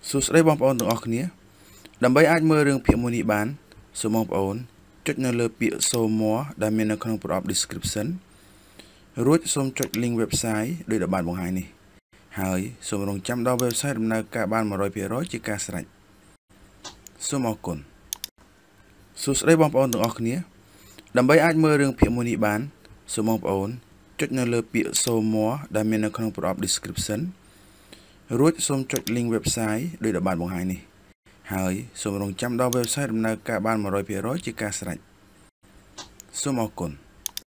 សួស្តីបងប្អូនទាំងអស់គ្នាដើម្បីអាចមើលរឿងភាគមួយនេះបានសូមបងប្អូនចុចនៅលើពាក្យ Show More ដែលមាននៅក្នុងប្រអប់ description រួចសូមចុច link website ដោយដែលបានបង្ហាញនេះហើយសូមរងចាំដល់ website ដំណើរការបាន 100% ជាការស្រេចសូមអរគុណសួស្តីបងប្អូនទាំងអស់គ្នាដើម្បីអាចមើលរឿងភាគមួយនេះបានសូមបងប្អូនចុចនៅលើពាក្យ Show More ដែលមាននៅក្នុងប្រអប់ description រួចសូមចុច link website ដោយដែលបានបង្ហាញនេះហើយសូមរងចាំដល់ website ដំណើរការបាន 100% ជាការស្រេចសូមអរគុណ